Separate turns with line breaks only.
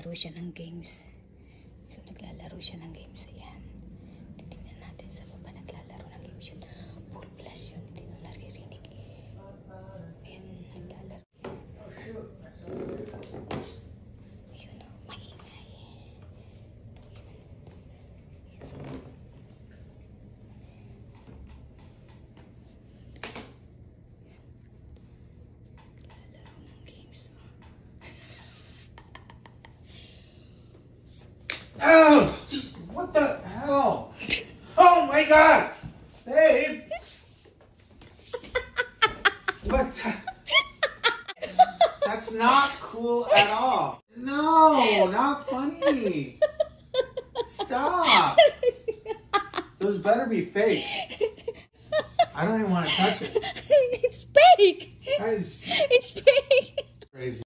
naglalaro siya ng games. So, naglalaro siya ng games. Ayan. Titignan natin sa baba naglalaro ng games yun. Full blast yun. Hindi nyo naririnig. Ayan, naglalaro. Ayun, maingay. Naglalaro ng games.
Oh, what the hell? Oh my God, babe! What? That's not cool at all. No, not funny. Stop. Those better be fake. I don't even want to touch it.
It's fake.
Guys,
It's fake.
crazy.